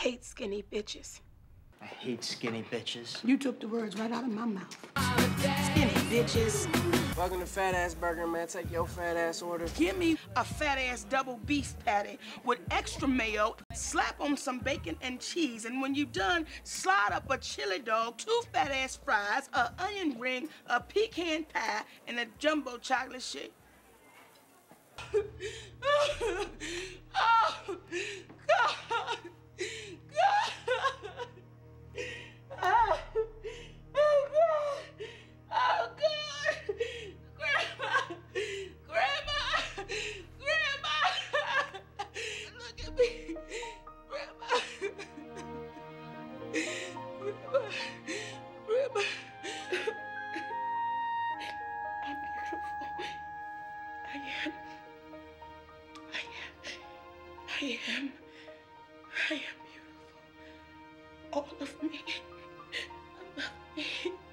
hate skinny bitches. I hate skinny bitches. You took the words right out of my mouth. Skinny bitches. Welcome to Fat Ass Burger, man. Take your fat ass order. Give me a fat ass double beef patty with extra mayo, slap on some bacon and cheese, and when you're done, slide up a chili dog, 2 fat ass fries, an onion ring, a pecan pie, and a jumbo chocolate shake. Oh, God. God. Oh, God. Oh, God. Grandma. Grandma. Grandma. Look at me. Grandma. Grandma. Grandma. I'm beautiful. I am. I am beautiful. All of me. I love me.